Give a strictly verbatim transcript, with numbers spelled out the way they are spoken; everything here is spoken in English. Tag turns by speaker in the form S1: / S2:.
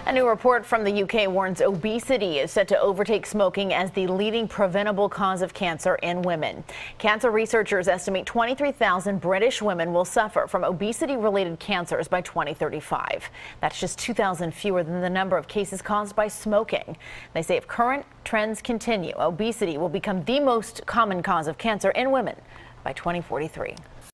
S1: A new report from the U K warns obesity is set to overtake smoking as the leading preventable cause of cancer in women. Cancer researchers estimate twenty-three thousand British women will suffer from obesity-related cancers by twenty thirty-five. That's just two thousand fewer than the number of cases caused by smoking. They say if current trends continue, obesity will become the most common cause of cancer in women by twenty forty-three.